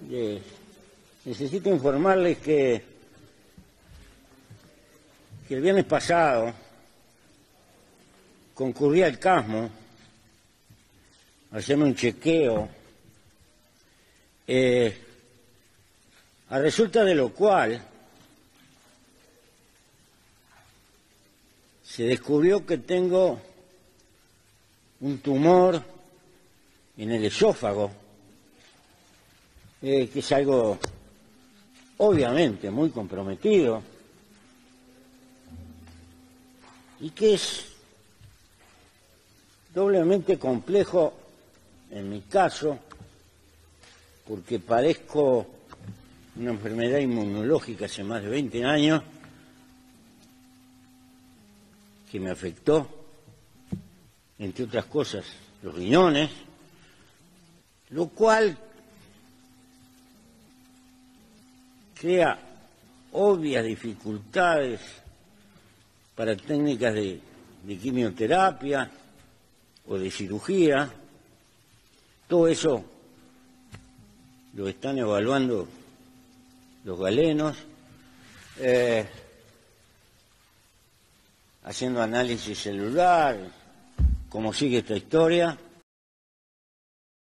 necesito informarles que el viernes pasado concurrí al Casmo a hacerme un chequeo, a resulta de lo cual se descubrió que tengo un tumor en el esófago, que es algo obviamente muy comprometido y que es doblemente complejo en mi caso porque padezco una enfermedad inmunológica hace más de 20 años que me afectó, entre otras cosas, los riñones, lo cual crea obvias dificultades para técnicas de quimioterapia o de cirugía. Todo eso lo están evaluando los galenos, haciendo análisis celular, cómo sigue esta historia.